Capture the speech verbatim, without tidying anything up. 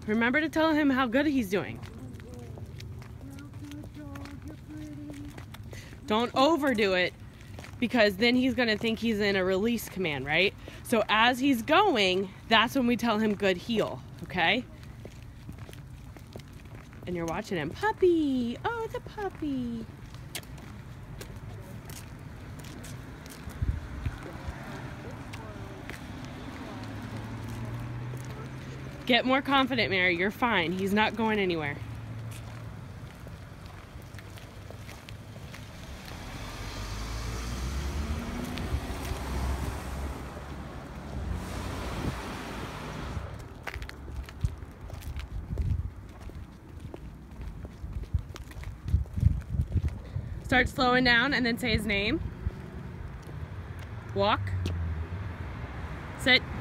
Remember to tell him how good he's doing. Don't overdo it, because then he's going to think he's in a release command, right? So as he's going, that's when we tell him good heel, okay? And you're watching him. Puppy! Oh, it's a puppy. Get more confident, Mary. You're fine. He's not going anywhere. Start slowing down and then say his name. Walk. Sit.